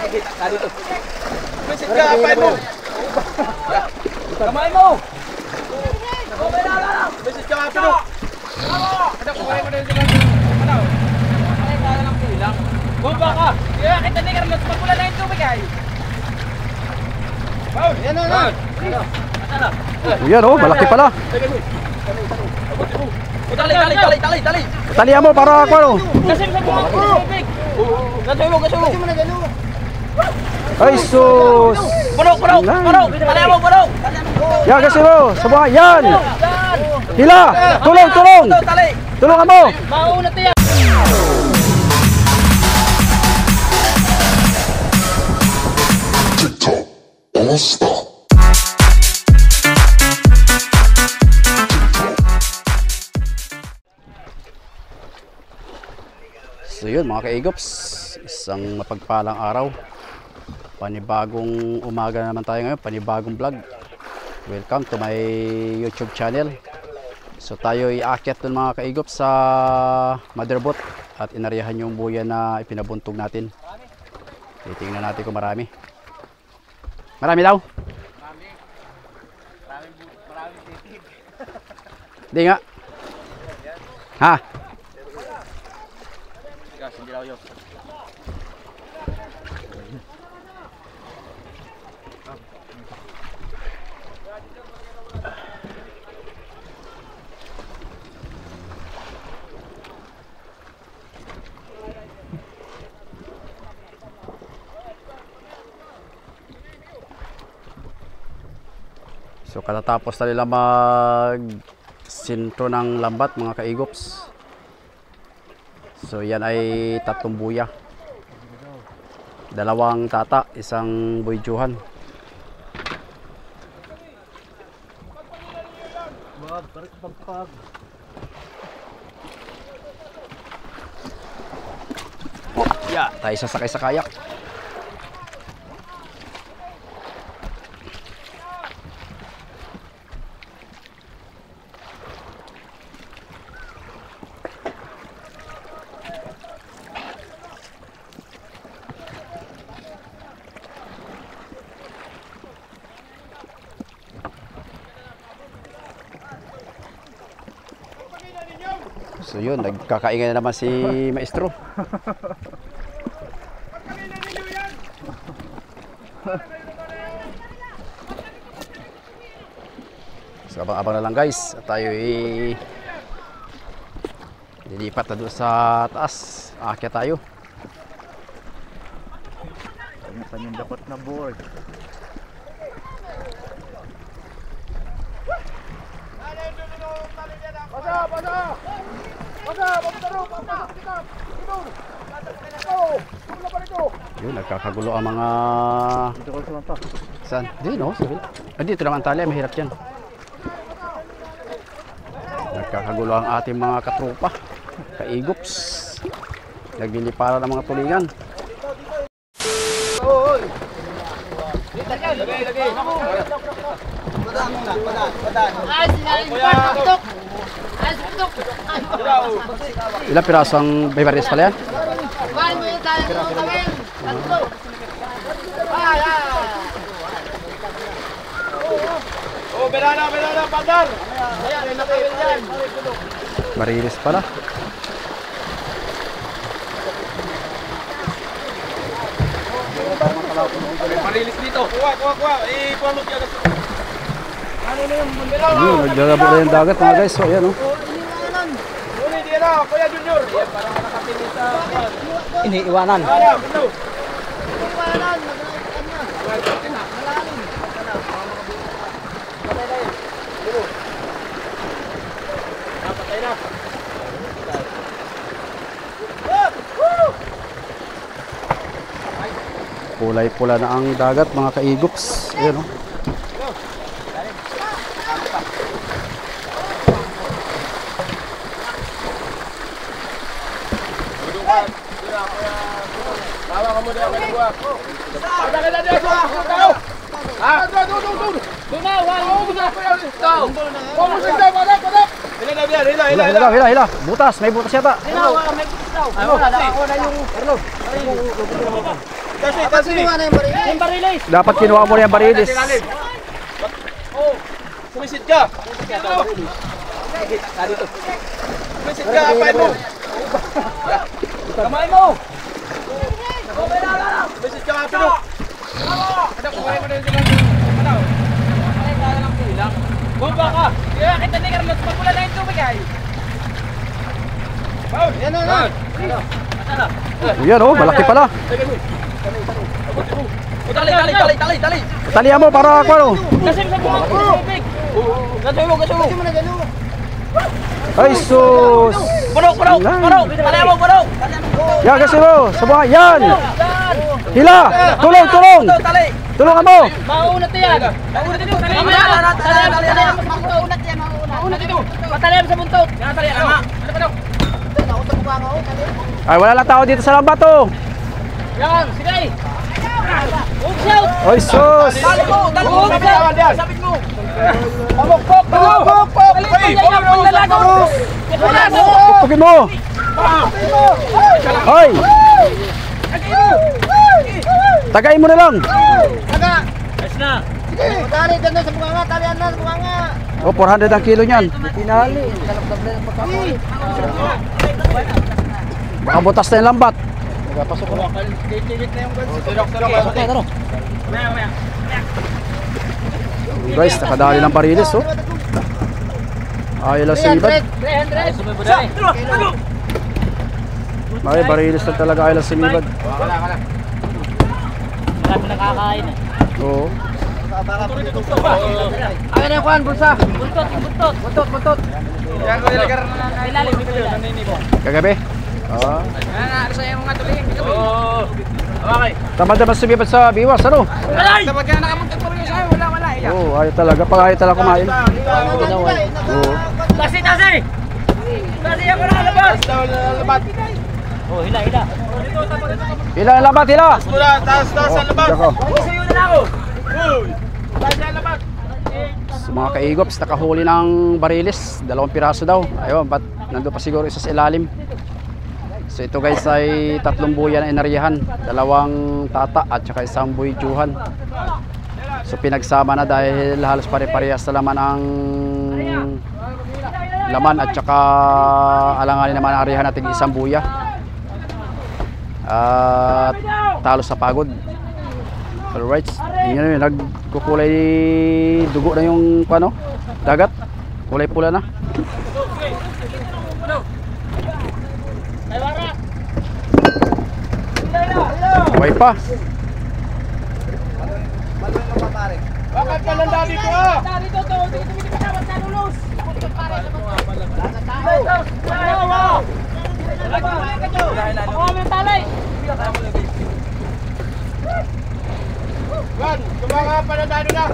Dito. Visit ka, apain mo. Kamay mo. Visit ka, apain mo. Ada kumain mo na yung silang. Ano? Ay, kaya lang kulang. Bumba ka. Kaya kita ni Carlos, magpula na yung tubig ay. Paul, yan na. Yan oh, malaki pala. Tali. Talihan mo para ako ano. Kasi sa buwan ko tubig. Gasoy mo. Ay sus. Puno. Talihan mo. Yan kasi mo, subukan. Yan. Hila, tulong. Tulungan mo. Mauna tiyan. TikTok All Star. So yun mga kaigops, isang mapagpalang araw. Panibagong umaga naman tayo ngayon, panibagong vlog. Welcome to my YouTube channel. So tayo iakyat dun mga kaigops sa motherboat at inariyahan yung buya na ipinabuntog natin. Titingnan natin kung marami. Marami daw? Marami titig. Hindi nga. Ha? Hindi daw yun. So katatapos na nila mag-sintro ng lambat mga kaigops. So yan ay 3 buya. 2 tata, 1 boyjuhan. Yeah, tayo sasakay sa kayak. So yun, nagkakaingay na naman si Maestro. So abang-abang na lang guys, at tayo lilipat na doon sa taas. Aakyat tayo. Saan yung dapat na board? Yun, nagkakagulo ang mga... Saan? Hindi no? Dito naman tali, mahirap yan. Nagkakagulo ang ating mga katropa, kaigops. Nagliliparan ng mga tulingan. Ilang piraso ang baybaris pala yan? Oh, berana, pandar. Marilis pala. Marilis dito. Kuha. Ipulot yan. Ano na yung bundelaw? Naglalabo na yung dagat mga guys. So ayan o. Hindi na, Kuya Junior. Parang nakapili sa... Iniiwanan. Patay na. Kulay-pula na ang dagat mga kaigops. Ayan o. Bawa kamu dia main gua. Ada kada dia gua. Tahu. Ah, tuh. Tuna, wah, tahu. Kamu sudah pada. Hila. Butas, may butas yata. May butas daw. Ay, wala na yung Carlo. Kasi. Yung barilis. Dapat kinuha mo na yung barilis. Oh, sumisid ka. Sumisid ka, apay mo. Kamay mo. Sumisid ka, apay mo. Ano, kumain mo na yung ano? Ay, kaya lang kulang. Bumba ka. Kaya kita ni Carlos, magpula na yung tubig ay. Paul, yan na. Yan oh, malaki pala. Tali. Talihan mo para ako ano. Kasi sa buwan ko. Gasulo. Ay sus. Puno. Tali mo. Yan kasi mo, sa mga yan. Hila, tulong. Tali. Tulungan mo. Maunat yan. Maunat dito. Tali dito. Patalim sa buntot. Tali. Ano pa daw? Ay wala lang tao dito sa lambat oh. Yan, sige. Hook shout. Ay sus. Tali mo. Sabit mo. Pok. Pupukin mo. Hoy. Tagayin mo na lang. Yes na. Tali dyan sa bunganga. Talian na sa bunganga. Oh, 400 ang kilo niyan. Baka butas na yung lambat. Guys, nakadali ng barilis oh. Ayaw lang sumibad. 300. Ay, barilis na talaga ayaw lang sumibad. Marami nakakain eh. Oo. Akin na kuhan, bulsa. Buntot. Yan ko nilagay na Ilalim. Kagabi? Oo. Sa yung mga tuling. Oo. Okay. Tamad naman sumibad sa biwas, ano? Dapat ka nakamuntag pa rin sa'yo. Wala. Oo, ayaw talaga. Pag ayaw talaga kumain. Oo. Tasi. Tasi ako na labas. Labat. Oh, hila. Hila ang lambat, hila! Taas sa labat. Dako. Sayo na ako. Taas sa labat. So, mga kaigops, nakahuli ng barilis. 2 piraso daw. Ayun, ba't nandun pa siguro isa sa ilalim. So ito guys ay 3 buya na inaryahan. 2 tata at saka 1 buyjuhan. So pinagsama na dahil halos pare-parehas na laman ang laman at saka alanganin naman ang aryahan natin 1 buya. At talo sa pagod. Alright, yun yun, nagkukulay dugo na yung ano, dagat. Kulay pula na. Buhay pa. Bakit ka lang dati ko ah? Dito to. Dito dapat nalulus. Juan, kumaka pa na dano na.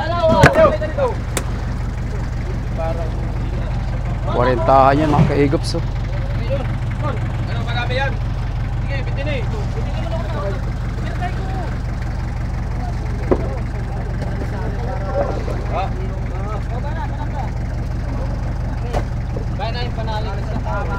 40 yan mga kaigops oh. Ano marami yan? Sige, bitin eh. Kaya na yung panalig sa tama.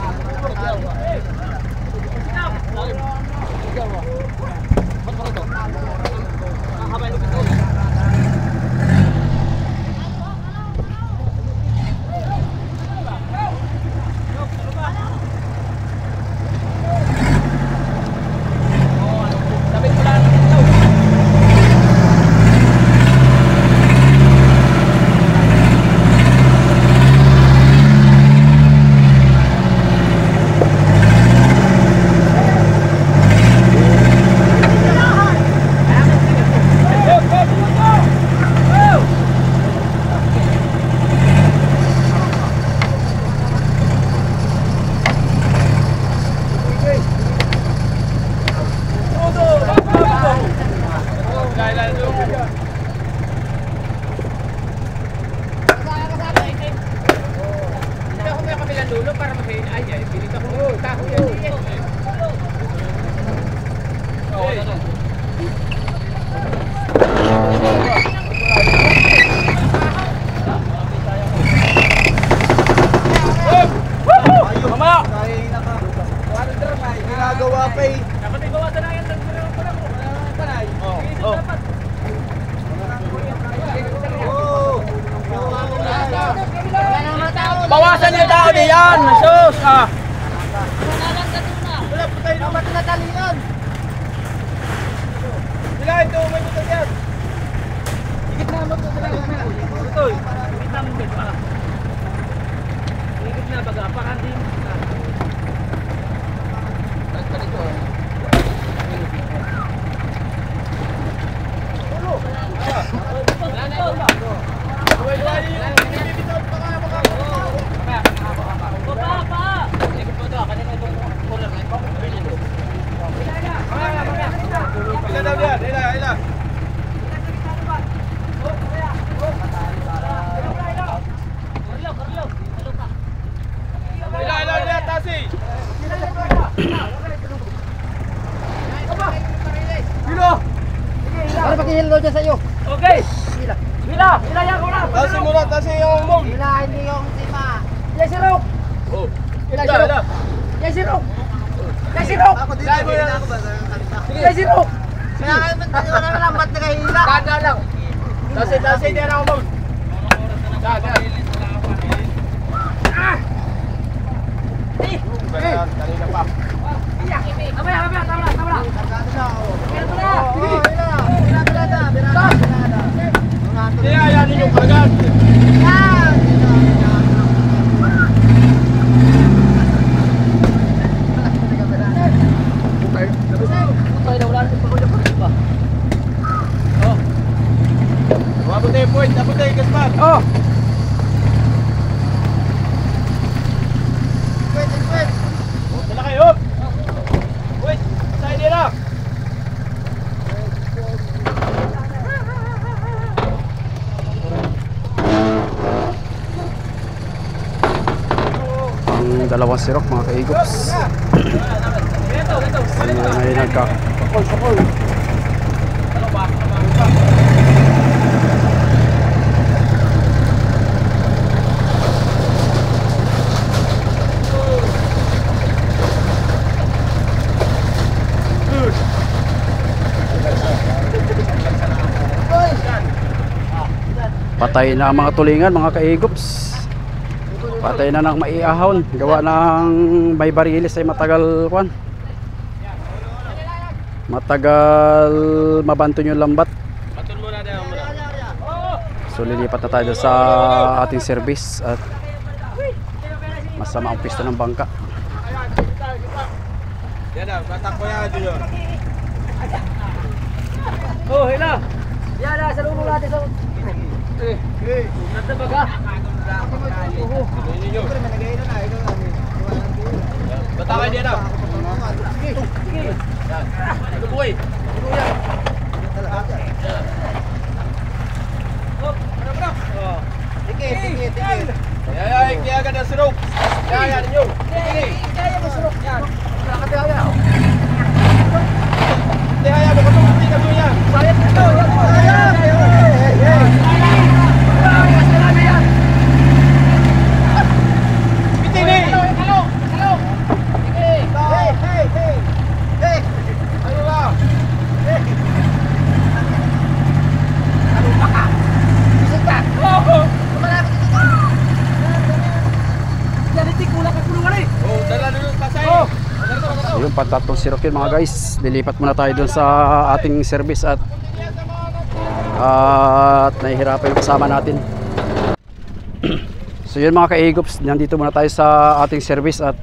bawasan niyo tao diyan. Sus. Ah. Wala po tayo naman tinatalingan. Sila, ito, may butas yan. Higit na mo ito sila. Ito. Higit na mo ba? Higit na baga. Pakantin. Ano pakihilo dyan sa'yo? Okay. Hila yan ko na. Tasi muna, tasi yung mong. Hilahin niyo yung sima. Yes, Rok. Oh. Yes, Rok. Yes, Rok. Yes, Rok. Ako dito, hindi na ako ba? Yes, Rok. Kaya kayo wala na lang, ba't nakahila? Dada lang. Tasi, di na ako mong. Dada. Kanina pa. Abay, tama na. Ito na. Hindi, ayanin nyo kagad. Abot tayo point, abot tayo Gaspar. Oh. Dala kayo. Wait, saan nila? Ang dalawang sirok mga kaigops. May nagka. Patay na ang mga tulingan mga kaigops. Patay na ng maiahon. Gawa ng may barilis ay matagal kwan. Matagal mabanton yung lambat. Baton muna daw muna. So lilipat na tayo sa ating service at masama ang pista ng bangka. Yan na, batak ko yan Junior. Oh, hila. Yan na, salungo natin sa... Nasa baga. Ini nyo. Batakan dia na. Sige. Ano boy? Ay, kaya agad ang surok. Kaya ninyo. Kaya mo surok yan. Nakataya. Hindi, kaya mo katulong ka doon yan. Sayang ito. Pitini! Hello. Ano na? Oh, dala dulu pasay. Yung patatlong sirok yun mga guys. Lilipat muna tayo dun sa ating service at nahihirapan yung kasama natin. So yun mga kaigops, nandito muna tayo sa ating service at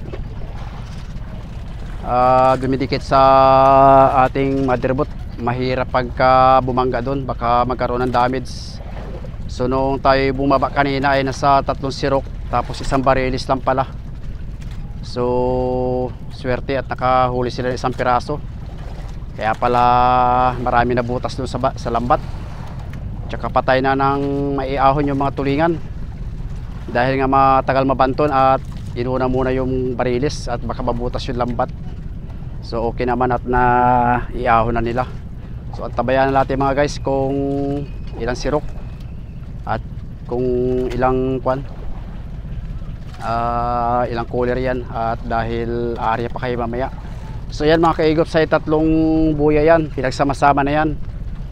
dumidikit sa ating motherboard. Mahirap pagka bumangga doon, baka magkaroon ng damage. So nung tayo bumaba kanina ay nasa 3 sirok, tapos isang barilis lang pala. So swerte at nakahuli sila ng 1 piraso. Kaya pala marami na butas doon sa lambat. Tsaka patay na ng maiahon yung mga tulingan. Dahil nga matagal mabanton at inuna muna yung barilis at baka mabutas yung lambat. So okay naman at na iahon na nila. So at tabayan natin mga guys kung ilang sirok at kung ilang ilang cooler yan, at dahil area pa kayo mamaya. So yan mga kaigop, sa 3 buya yan, pinagsama-sama na yan.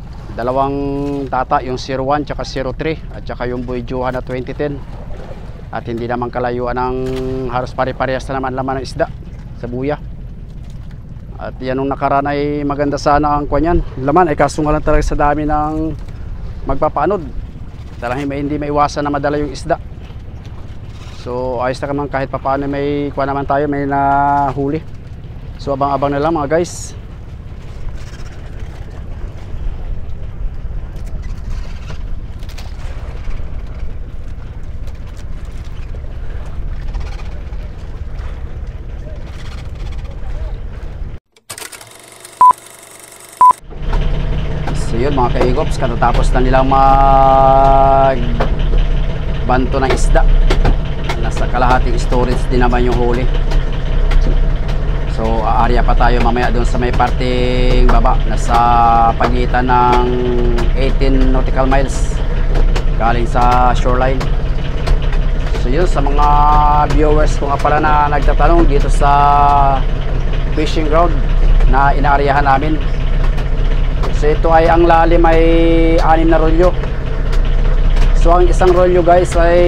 2 tata, yung 01 tsaka 03 at tsaka yung buy Johan na 2010. At hindi naman kalayuan ng halos pare-parehas na naman laman ng isda sa buya. At yan nung nakaraan ay maganda sana ang kwanyan laman, ay kaso nga lang talaga sa dami ng magpapaanod. Talagang hindi maiwasan na madala yung isda. So ayos na naman kahit papaano may kuha naman tayo, may nahuli. So abang-abang na lang mga guys. So yun mga kaigops, katatapos na nilang banto ng isda. Nasa kalahating storage din naman yung huli. So aarya pa tayo mamaya doon sa may parting baba, nasa pagitan ng 18 nautical miles galing sa shoreline. So yun, sa mga viewers ko nga pala na nagtatanong dito sa fishing ground na inaaryahan namin. So ito ay ang lalim ay 6 na rolyo. So ang isang rolyo guys ay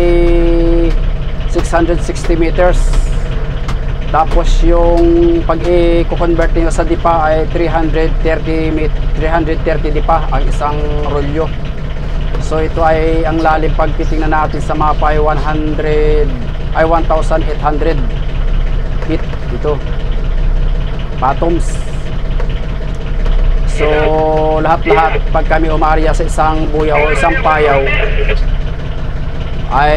660 meters. Tapos yung pag i-convert nyo sa dipa ay 330 dipa ang isang rolyo. So ito ay ang lalim pag titingnan natin sa mapa ay 1,800 feet ito. Bottoms. So lahat-lahat pag kami umaarya sa isang buyaw o isang payaw ay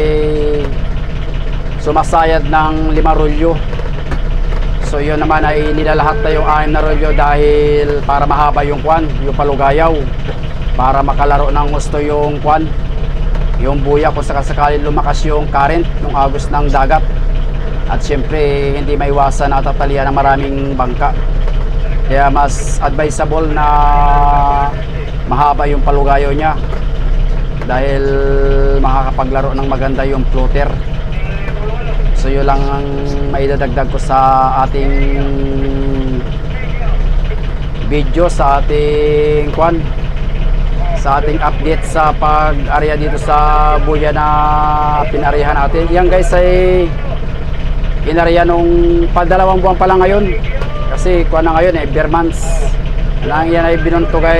sumasayad ng 5 rolyo. So yun naman ay nilalahat na yung 6 na rolyo dahil para mahaba yung kwan, yung palugayaw, para makalaro ng gusto yung kwan, yung buya kung sakasakali lumakas yung current ng agos ng dagat. At syempre hindi maiwasan na tatalian ng maraming bangka. Kaya mas advisable na mahaba yung palugayaw niya dahil makakapaglaro ng maganda yung floater. So yun lang ang maidadagdag ko sa ating video, sa ating sa ating update sa pag-area dito sa buya na pinarihan natin. Yan guys ay inariya nung padalawang buwan pa lang ngayon. Kasi kuan na ngayon bare months. Yan ay binunto kay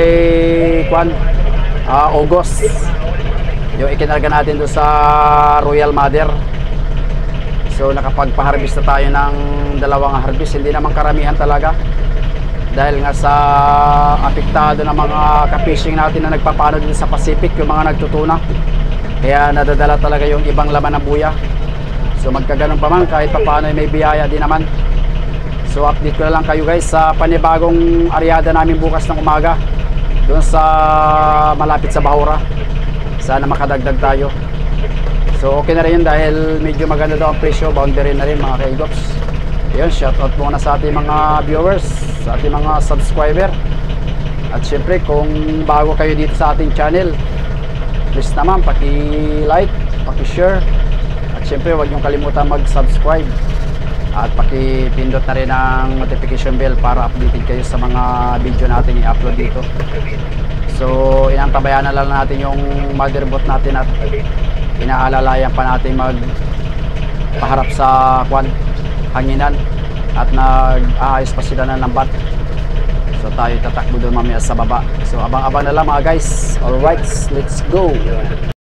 August. Yung ikinarga natin doon sa Royal Mother. So nakapagpa-harvest na tayo ng 2 harvest. Hindi naman karamihan talaga. Dahil nga sa apektado ng mga ka-fishing natin na nagpapano din sa Pacific, yung mga nagtutuna. Kaya nadadala talaga yung ibang laman ng buya. So magkaganon pa man, kahit papaano may biyaya din naman. So update ko na lang kayo guys sa panibagong aryada namin bukas ng umaga doon sa malapit sa Bahura. Sana makadagdag tayo. So okay na rin yun dahil medyo maganda daw ang presyo, boundary na rin mga kaigops. Yun, shoutout muna sa ating mga viewers, sa ating mga subscriber. At syempre kung bago kayo dito sa ating channel, please naman paki-like, paki-share. At syempre huwag niyong kalimutan mag-subscribe. At pakipindot na rin ang notification bell para updated kayo sa mga video natin i-upload dito. So inantabayan na lang natin yung motherboard natin at inaalalayan pa natin magpaharap sa hanginan at nag-aayos pa sila ng lambat. So tayo tatakbo doon mamaya sa baba. So abang-abang na lang mga guys. Alright, let's go!